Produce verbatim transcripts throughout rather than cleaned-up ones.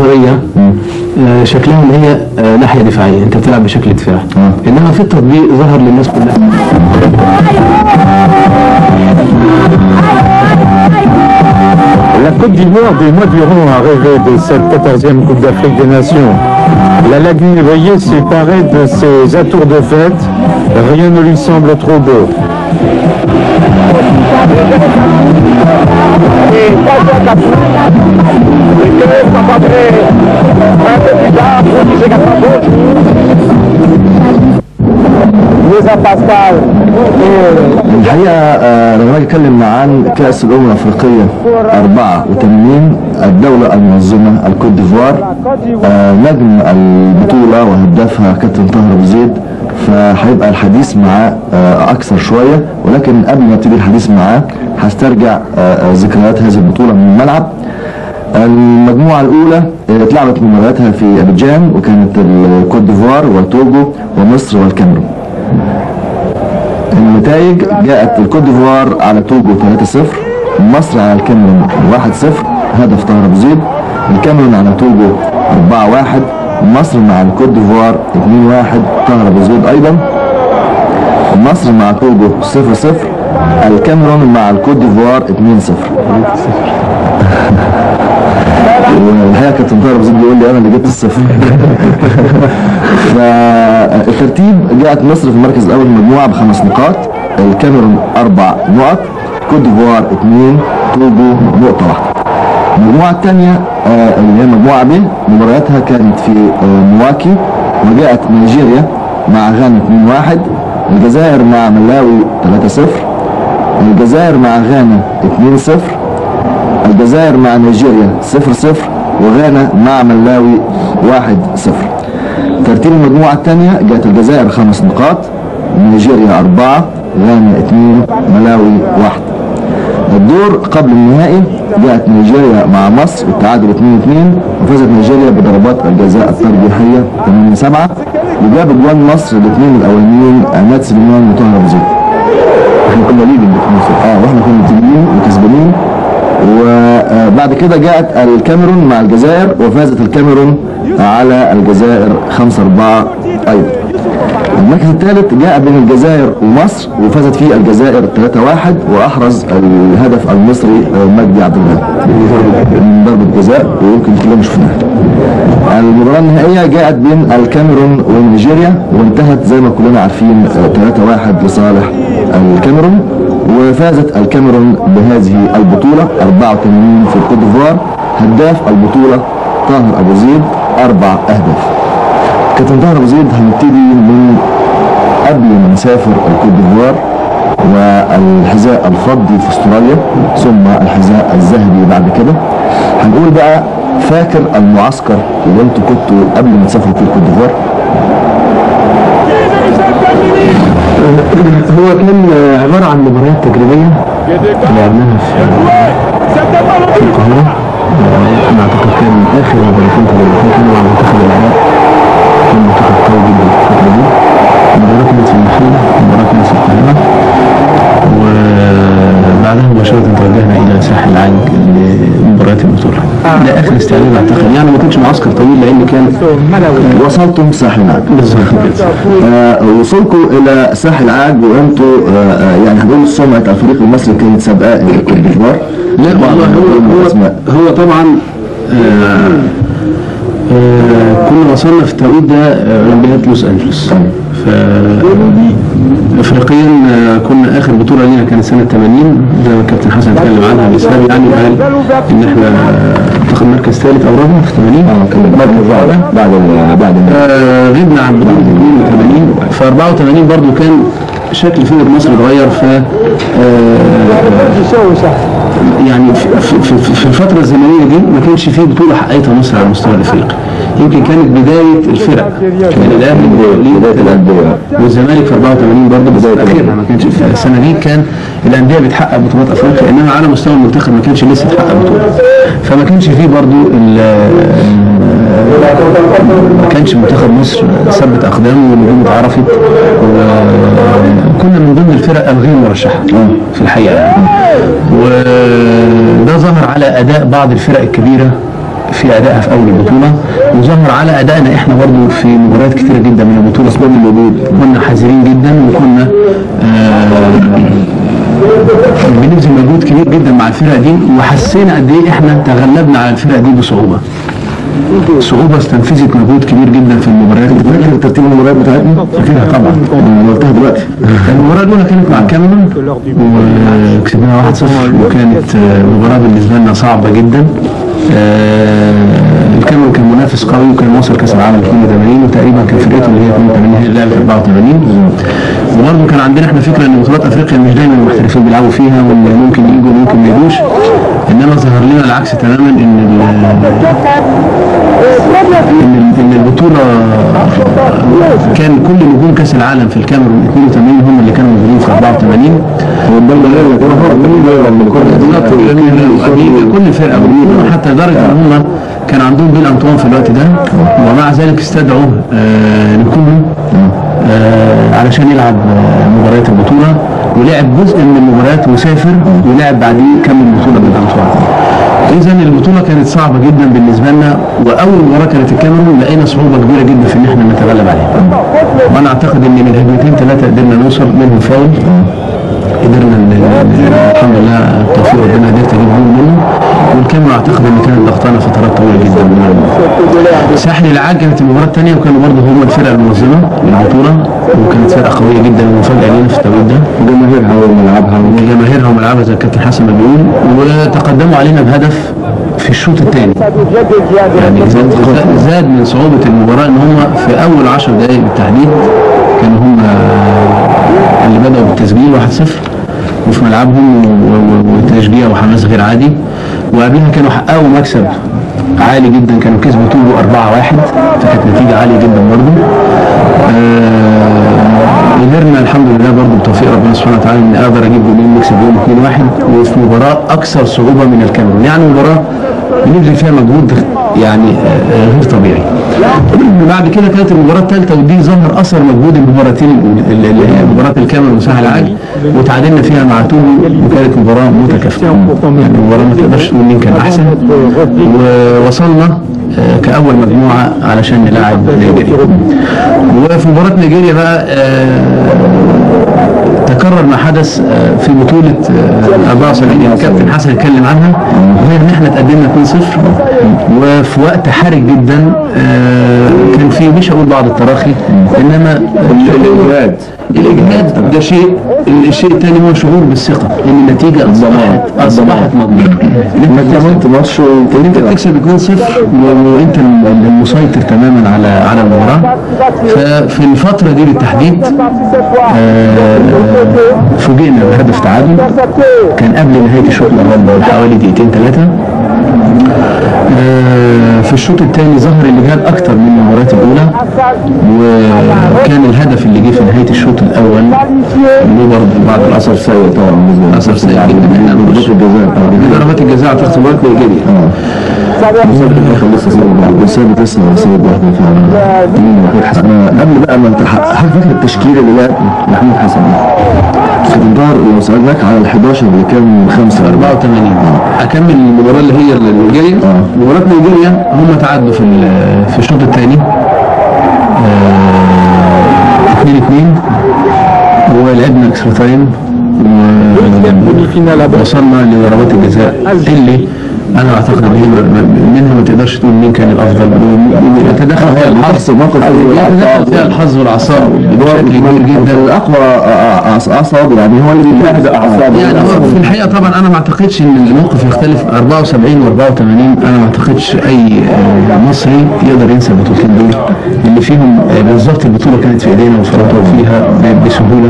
مصريه آه شكلها ان هي آه ناحيه دفاعيه، انت بتلعب بشكل دفاعي، انما في التطبيق ظهر للناس كلها. La Côte d'Ivoire, des mois durant, a rêvé de cette quatorzième Coupe d'Afrique des Nations. La lagune éveillée s'est parée de ses atours de fête. Rien ne lui semble trop beau. الحقيقة آه لما اجي اتكلم عن كأس الأمم الأفريقية أربعة وثمانين الدولة المنظمة الكوت ديفوار، آه نجم البطولة وهدافها كابتن طاهر أبو زيد، فهيبقى الحديث معاه آه أكثر شوية، ولكن قبل ما ابتدي الحديث معاه هسترجع آه ذكريات هذه البطولة من الملعب. المجموعة الأولى اتلعبت مبارياتها في أبيجان، وكانت الكوت ديفوار وتوجو ومصر والكاميرون. النتائج جاءت الكوت ديفوار على توجو ثلاثة صفر، مصر على الكاميرون واحد صفر هدف طاهر أبو زيد، الكاميرون على توجو أربعة واحد، مصر مع الكوت ديفوار اثنين واحد طاهر أبو زيد أيضا، مصر مع توجو صفر صفر، الكاميرون مع الكوت ديفوار اثنين صفر. والحقيقه كابتن طاهر أبو زيد بيقول لي انا اللي جبت الصفر. فالترتيب جاءت مصر في المركز الاول في المجموعه بخمس نقاط، الكاميرون اربع نقط، كوت ديفوار اثنين، توجو نقطه واحده. المجموعه الثانيه اللي هي مجموعه ب مبارياتها كانت في مواكي، وجاءت نيجيريا مع غانا اثنين واحد، الجزائر مع ملاوي ثلاثة صفر، الجزائر مع غانا اثنين صفر، الجزائر مع نيجيريا صفر صفر، وغانا مع ملاوي واحد صفر. ترتيب المجموعة الثانية جاءت الجزائر خمس نقاط، نيجيريا أربعة، غانا اثنين، ملاوي واحد. الدور قبل النهائي جاءت نيجيريا مع مصر التعادل اثنين اثنين، وفازت نيجيريا بضربات الجزاء الترجيحية ثمانية سبعة، وجاب اجوان مصر الاثنين الاولانيين عماد سليمان وطاهر أبو زيد. احنا كنا ليدنج اه واحنا كنا متجهين وكسبانين. وبعد كده جاءت الكاميرون مع الجزائر، وفازت الكاميرون على الجزائر خمسة أربعة ايضا. المركز الثالث جاء بين الجزائر ومصر، وفازت فيه الجزائر ثلاثة واحد، واحرز الهدف المصري مجدي عبد الله من ضربة جزاء، ويمكن كلنا شفناها. المباراة النهائية جاءت بين الكاميرون ونيجيريا، وانتهت زي ما كلنا عارفين ثلاثة واحد لصالح الكاميرون، وفازت الكاميرون بهذه البطولة أربعة وثمانين في الكوت ديفوار. هداف البطولة طاهر أبو زيد أربع أهداف. كابتن طاهر أبو زيد هنبتدي من قبل ما نسافر الكوت ديفوار والحذاء الفضي في استراليا، ثم الحذاء الذهبي بعد كده. هنقول بقى فاكر المعسكر اللي انتوا كنتوا قبل ما تسافروا في الكوت ديفوار؟ هو كان عبارة عن مباريات تجريبية لعبناها في القاهرة. أنا أعتقد كان آخر مباراتين تجريبيتين كانوا مع منتخب العراق، كان منتخب قوي جدا في الفترة دي. مباراة كانت في المحلة، مباراة كانت في القاهرة، وبعدها مباشرة توجهنا إلى ساحل العاج لمباريات البطولة. ده آخر استعداد أعتقد، يعني ما كانش معسكر طويل لأن كان وصلتم ساحل العاج. بالظبط كده. آه وصولكم إلى ساحل العاج وأنتوا آه يعني هنقول سمعة الفريق المصري كانت سابقة إلى الكوت ديفوار. لا والله هو هو, هو طبعا آه آه كنا وصلنا في التوقيت ده اولمبياد لوس انجلوس. ف افريقيا كنا اخر بطوله لينا كانت سنه ثمانين زي ما الكابتن حسن اتكلم عنها باسهاب يعني، وقال ان احنا انتخب مركز ثالث او رابع في ثمانين. اه كان مركز رابع بعد بعد آه غبنا عن بطوله اثنين وثمانين. في أربعة وثمانين برضه كان شكل فريق مصر اتغير. ف يعني في, في, في الفتره الزمنيه دي ما كانش فيه بطوله حققتها مصر على المستوى الافريقي. يمكن كانت بدايه الفرق، كان الاهلي والزمالك في أربعة وثمانين برضه بدايه الاخيره. ما كانش في السنه دي كان الانديه بتحقق بطولات افريقيا، انما على مستوى المنتخب ما كانش لسه اتحقق بطوله. فما كانش فيه برضه ما كانش منتخب مصر ثبت اقدامه والنجوم اتعرفت، وكنا من ضمن الفرق الغير مرشحه في الحقيقه يعني. وده ظهر على اداء بعض الفرق الكبيره في ادائها في اول البطوله، وظهر على ادائنا احنا برضو في مباريات كتيره جدا من البطوله. اسباب الوجود كنا حذرين جدا، وكنا آه بنبذل مجهود كبير جدا مع الفرقه دي، وحسينا قد ايه احنا تغلبنا على الفرقه دي بصعوبه. صعوبة استنفذت مجهود كبير جدا في المباريات. فاكر ترتيب المباريات بتاعتنا؟ فاكرها طبعا، انا قلتها دلوقتي. المباراة الأولى كانت مع الكاميرون وكسبناها واحد صفر، وكانت مباراة بالنسبة لنا صعبة جدا. الكاميرون كان منافس قوي، وكان وصل كأس العالم اثنين وثمانين، وتقريبا كان فرقته اللي هي اثنين وثمانين هي اللي لعبت أربعة وثمانين. وبرضه كان عندنا احنا فكرة ان بطولات افريقيا مش دايما المحترفين بيلعبوا فيها، وان ممكن يجوا وممكن ما يجوش، انما ظهر لنا العكس تماما، ان ان ان البطوله كان كل نجوم كاس العالم في الكاميرون اثنين وثمانين هم اللي كانوا موجودين في أربعة وثمانين. كل فرقه، حتى لدرجه ان هم كان عندهم بيل انطوان في الوقت ده، ومع ذلك استدعوا آه نكونو آه علشان يلعب آه مباريات البطوله، ولعب جزء من المباريات وسافر، ولعب بعديه كمل البطوله بيل انطوان. إذا البطولة كانت صعبة جدا بالنسبة لنا، وأول مباراة كانت الكاميرون لقينا صعوبة كبيرة جدا في إن إحنا نتغلب عليها. وأنا أعتقد إن من هجمتين ثلاثة قدرنا نوصل منهم فاول، قدرنا الحمد لله توفيق ربنا قدرت أجيب جول منه، والكاميرون أعتقد إن كانت ضغطانة فترات طويلة جدا من ساحل العاج. كانت المباراة الثانية، وكانوا برضه هم الفرقة المنظمة للبطولة، وكانت فرقة قوية جدا ومفاجأة لينا في التوقيت ده، وجماهيرها وملعبها وجماهيرها وملعبها زي الكابتن حسن ما بيقول، وتقدموا علينا بهدف في الشوط الثاني. يعني زاد, زاد من صعوبة المباراة ان هم في اول عشر دقائق بالتحديد كانوا هم اللي بدأوا بالتسجيل واحد صفر، وفي ملعبهم وتشجيع وحماس غير عادي. وقبلها كانوا حققوا مكسب عالي جدا، كانوا كسبوا توجو أربعة واحد، فكانت نتيجة عالية جدا برضه. قدرنا الحمد لله برضه بتوفيق ربنا سبحانه وتعالى ان اقدر اجيب جولين نكسب بيهم اثنين واحد، وفي مباراة اكثر صعوبة من الكاميرون، يعني مباراة بنبذل فيها مجهود يعني غير طبيعي. بعد كده كانت المباراة الثالثة، ودي ظهر اثر مجهود المباراتين، مباراة الكاميرون وساحل العاج، وتعادلنا فيها مع توجو، وكانت مباراة متكافئة، يعني مباراة ما تقدرش تقول مين كان احسن. ووصلنا كأول مجموعة علشان نلاعب نيجيريا. وفي مباراة نيجيريا بقى تكرر ما حدث في بطولة أربعة وسبعين اللي الكابتن حسن اتكلم عنها، وهي ان احنا تقدمنا اثنين صفر، وفي وقت حرج جدا كان فيه مش هقول بعض التراخي، انما الاجهاد الاجهاد ده شيء. الشيء الثاني هو شعور بالثقة ان النتيجة اصبحت اصبحت مضمونة. انت ضمنت ماتش انت تكسب اثنين صفر وانت المسيطر تماما على على المباراة. ففي الفترة دي بالتحديد فوجئنا بهدف تعادل كان قبل نهاية الشوط الأول بحوالي دقيقتين ثلاثة. في الشوط الثاني ظهر الإجهاد أكثر من المباريات الأولى، وكان الهدف اللي جه في نهاية الشوط الأول له برضه بعض الأثر سيء طبعا، أثر سيء جدا. ضربات الجزاء ضربات الجزاء أعتقد مباراة نيجيريا. لسه ثابت لسه ثابت فعلا. قبل بقى ما انت هل فاكر التشكيله اللي لعب محمود حسن في الدار؟ لو سالناك على ال حداشر اللي كان خمسة أربعة وثمانين، اكمل المباراه اللي هي نيجيريا. مباراه نيجيريا هم تعادلوا في في الشوط الثاني اثنين اثنين، ولعبنا اكسترا تايم، ووصلنا لضربات الجزاء اللي انا اعتقد ان هي منها ما تقدرش تقول مين كان الافضل، يتدخل فيها الحظ يتدخل فيها الحظ والاعصاب بشكل كبير جدا. الاقوى اعصاب يعني هو اللي بيلاحظ اعصابه. يعني في الحقيقه طبعا انا ما اعتقدش ان الموقف يختلف أربعة وسبعين وأربعة وثمانين. انا ما اعتقدش اي مصري يقدر ينسى البطولتين دول اللي فيهم بالظبط البطوله كانت في ايدينا وفرطوا فيها بسهوله،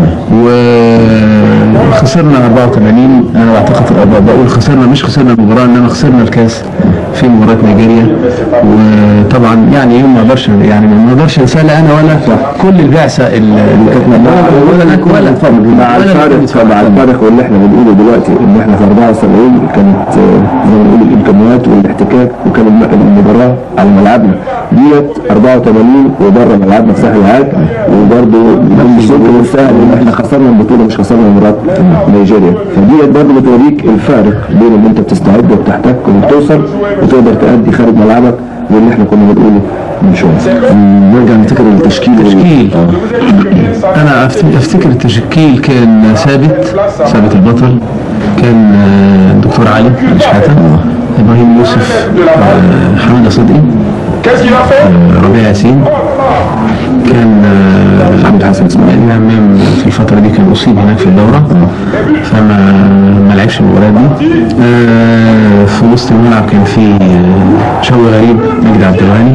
وخسرنا أربعة وثمانين. انا بعتقد بقول خسرنا مش خسرنا المباراه، انما خسرنا الكاس في مباراه نيجيريا. وطبعا يعني يوم ما اقدرش يعني ما اقدرش انساه لا انا ولا كل البعثه اللي كانت ولا لك ولا مع الفارق مع الفارق واللي احنا بنقوله دلوقتي ان احنا في أربعة وسبعين كانت زي ما بنقول الامكانيات والاحتكاك، وكان المباراه على ملعبنا ديت أربعة وثمانين وبره ملعبنا في ساحل العاج، وبرضه مش سهل ان احنا خسرنا البطوله مش خسرنا مباراه نيجيريا، فديت برضه بتوريك الفارق بين ان انت بتستعد وبتحتك وبتوصل وتقدر تأدي خارج ملعبك واللي احنا كنا بنقوله من شويه. نرجع نفتكر التشكيل. التشكيل آه. انا افتكر التشكيل كان ثابت ثابت البطل، كان الدكتور علي شحاته، ابراهيم يوسف، حماده صدقي، ربيع ياسين، كان عبد الحسن اسماعيل امام في الفتره دي كان اصيب هناك في الدوره فما ما لعبش المباراه دي. في وسط الملعب كان في شوقي غريب، مجدي عبد الغني،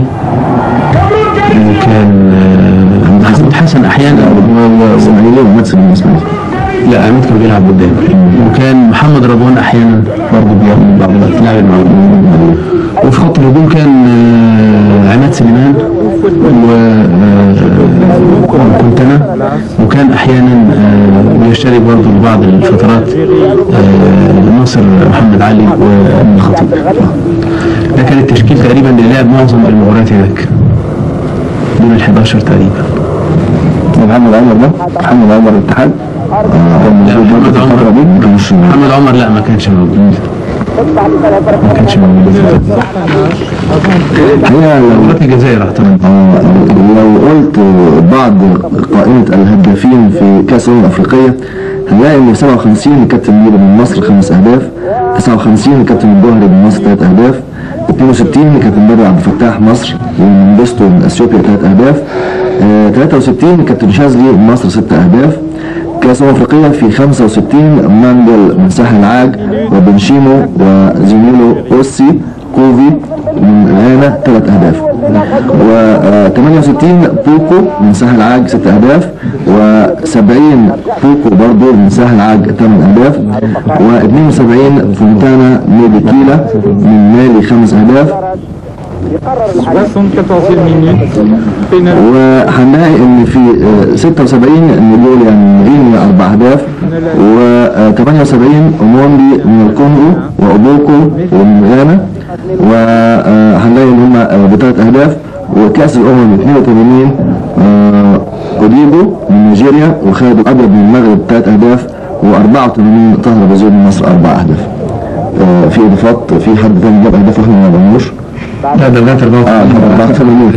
كان محمود حسن احيانا واسماعيلي وممثل الاسماعيلي. لا عماد كان بيلعب قدام، وكان محمد رضوان احيانا برضه بياخد بعض الوقت لاعب المعلومات. وفي خط الهجوم كان عماد سليمان وكنت انا، وكان احيانا بيشترك برضه لبعض الفترات ناصر محمد علي والخطيب. ده كان التشكيل تقريبا اللي لعب معظم المباريات هناك دون ال حداشر تقريبا. محمد عمر ده محمد عمر الاتحاد لا محمد عمر محمد عمر لا ما كانش موجود ما كانش موجود هي مباراة الجزائر اعتقد. لو قلت بعض قائمة الهدافين في كأس الأمم الأفريقية هنلاقي ان سبعة وخمسين الكابتن ميدو من مصر خمس اهداف، تسعة وخمسين الكابتن الجوهري من مصر ثلاث اهداف، اثنين وستين الكابتن بدر عبد الفتاح مصر ومن بيستو من اثيوبيا ثلاث اهداف، آه ثلاثة وستين الكابتن شاذلي من مصر ست اهداف. كأس الأمم الأفريقية في خمسة وستين ماندل من ساحل العاج وبنشيمو وزميلو أوسي كوفي من غانا ثلاث اهداف، و ثمانية وستين بوكو من ساحل العاج ست اهداف، وسبعين بوكو برضو من ساحل العاج ثمان اهداف، واثنين وسبعين فونتانا ميديكيلا من مالي خمس اهداف. وهنلاقي ان في ستة وسبعين نيجيريا من غينيا اربع اهداف، و ثمانية وسبعين اوموندي من الكونغو واوبوكو من غانا وهنلاقي ان هم بثلاث اهداف. وكاس الامم اثنين وثمانين اوديبو من نيجيريا وخالد الابيض من المغرب ثلاث اهداف، وأربعة وثمانين طاهر بازول من مصر اربع اهداف. في اضافات في حد ثاني جاب اهداف واحنا ما جبناش؟ لا ده لغايه أربعة وثمانين.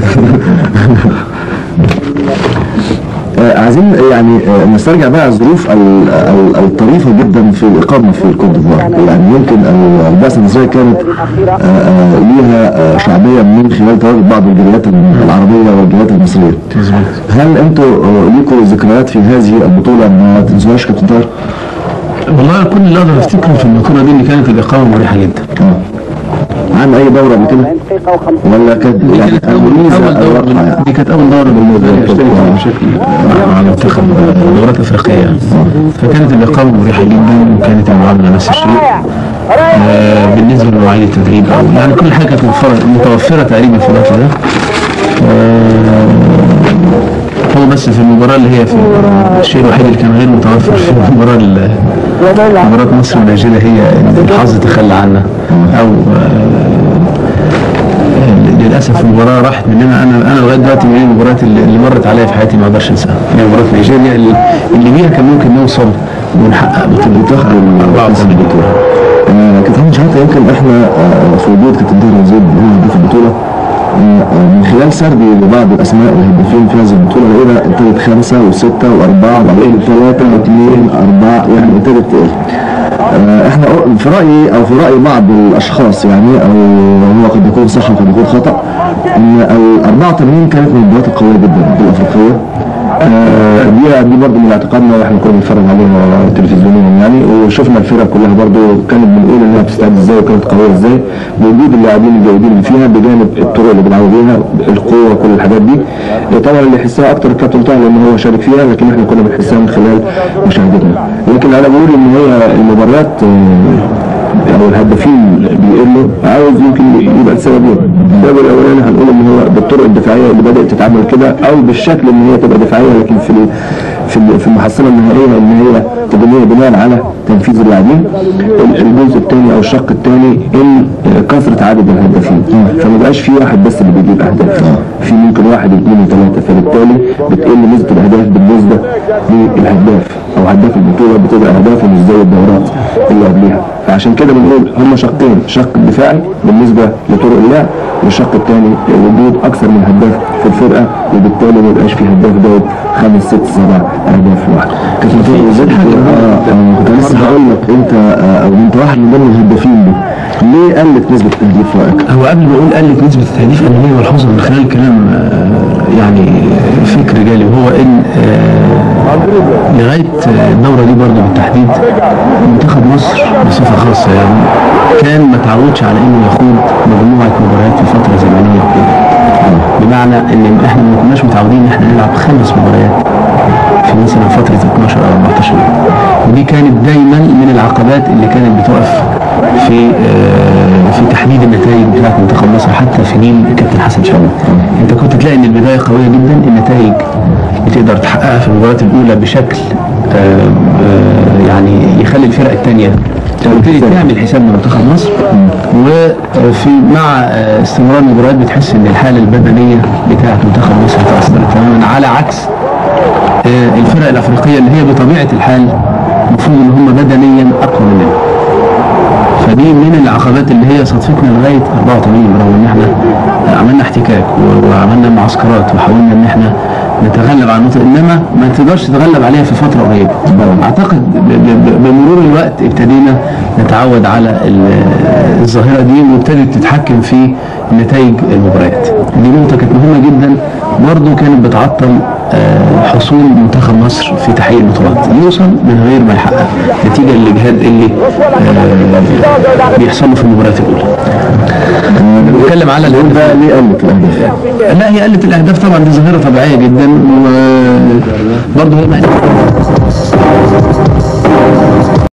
عايزين يعني نسترجع بقى الظروف الطريفه جدا في الاقامه في الكوت ديفوار. يعني يمكن البعثه المصريه كانت ليها شعبيه من خلال تواجد بعض الجاليات العربيه والجاليات المصريه. هل انتوا ليكوا ذكريات في هذه البطوله ما تنسوهاش كابتن طاهر؟ والله كل اللي اقدر افتكره في البطوله دي ان كانت الاقامه مريحه جدا. عن اي دوره قبل كده؟ ولا كانت دي كانت اول دوره دي كانت اول دوره بالنسبه لي اشترك فيها بشكل مع المنتخب دورات افريقيه يعني. فكانت الاقامه مريحه جدا وكانت المعامله نفس الشيء. آه بالنسبه لمواعيد التدريب او يعني كل حاجه كانت متوفره تقريبا في الوقت ده. آه هو بس في المباراه اللي هي في الشيء الوحيد اللي كان غير متوفر في المباراه مباراه مصر ونيجيريا هي الحظ تخلى عنا او للاسف المباراه راحت مننا. انا انا لغايه دلوقتي من المباريات اللي مرت عليا في حياتي ما اقدرش انساها هي مباراه نيجيريا اللي, اللي بيها كان ممكن نوصل ونحقق بطوله أربعة وثمانين بطوله. كابتن شحاته يمكن احنا في وجود كابتن طاهر زيد هو هداف البطوله من خلال سردي لبعض الاسماء الهدافين في هذه البطوله لقينا ابتدت خمسه وسته واربعه وبعدين ثلاثه واثنين اربعه يعني ابتدت تقل. احنا في رايي او في راي بعض الاشخاص يعني او هو قد يكون صح وقد يكون خطا ان ال أربعة وثمانين كانت من المباريات القويه جدا في الافريقيه. آه دي دي برضه من اعتقادنا واحنا كنا بنتفرج عليها تلفزيونيا يعني، وشفنا الفرق كلها برضه كانت بنقول انها بتستعد ازاي وكانت قويه ازاي بوجود اللاعبين الجيدين اللي فيها بجانب الطرق اللي بيلعبوا بيها القوه كل الحاجات دي. طبعا اللي يحسها اكتر الكابتن طاهر لان هو شارك فيها، لكن احنا كنا بنحسها من خلال مشاهدتنا. لكن انا بقول ان هي المباريات او الهدافين بيقلوا عاوز يمكن يبقى لسببين. السبب الاولاني هنقول ان هو بالطرق الدفاعيه اللي بدات تتعمل كده او بالشكل ان هي تبقى دفاعيه، لكن في في في المحصله النهائيه ان هي تدنيه بناء على تنفيذ اللاعبين. الجزء الثاني او الشق الثاني ان كثره عدد الهدافين، فما بقاش في واحد بس اللي بيجيب اهداف، في ممكن واحد اثنين وثلاثه، فبالتالي بتقل نسبه الاهداف بالنسبه للهداف او هداف البطوله، بتبقى اهدافه مش زي الدورات اللي قبلها. فعشان كده بنقول هم شقين، شق دفاعي بالنسبه لطرق اللعب، والشق الثاني وجود اكثر من هداف في الفرقه، وبالتالي ما يبقاش في هداف جايب خمس ست سبع اهداف لوحده. كانت في حاجه كنت لسه هقول لك انت او انت واحد من ضمن الهدافين دي، ليه قلت نسبه التهديف في رايك؟ هو قبل ما اقول قلت نسبه التهديف انا هي ملحوظه من خلال الكلام يعني فكر جالي، وهو ان لغايه الدوره دي برضه بالتحديد منتخب مصر بصفه خاصه يعني كان ما تعودش على انه يخوض مجموعه مباريات في فتره زمنيه كبيره. بمعنى ان احنا ما كناش متعودين ان احنا نلعب خمس مباريات في مثلا فتره اثناشر او اربعتاشر يوم، ودي كانت دايما من العقبات اللي كانت بتقف في في تحديد النتائج بتاعت منتخب مصر حتى في جيل الكابتن حسن شوقي. انت كنت تلاقي ان البدايه قويه جدا، النتائج بتقدر تحققها في المباريات الاولى بشكل يعني يخلي الفرق الثانيه تبتدي تعمل حساب لمنتخب مصر، وفي مع استمرار المباريات بتحس ان الحاله البدنيه بتاعت منتخب مصر تاثرت تماما، على عكس الفرق الافريقيه اللي هي بطبيعه الحال المفروض ان هم بدنيا اقوى مننا. فدي من العقبات اللي هي صادفتنا لغايه اربعة وثمانين، رغم ان احنا عملنا احتكاك وعملنا معسكرات وحاولنا ان احنا نتغلب على النقطه، انما ما تقدرش تتغلب عليها في فتره قريبه. اعتقد بمرور الوقت ابتدينا نتعود على الظاهره دي وابتدت تتحكم في نتائج المباريات. دي نقطه كانت مهمه جدا برضه، كانت بتعطل حصول منتخب مصر في تحقيق البطولات، يوصل من غير ما يحقق نتيجه للاجهاد اللي بيحصل له في المباريات الاولى. نتكلم على الهدف بقى، ليه قلت الاهداف؟ لا هي قلت الاهداف طبعا دي ظاهره طبيعيه جدا، وبرضه هي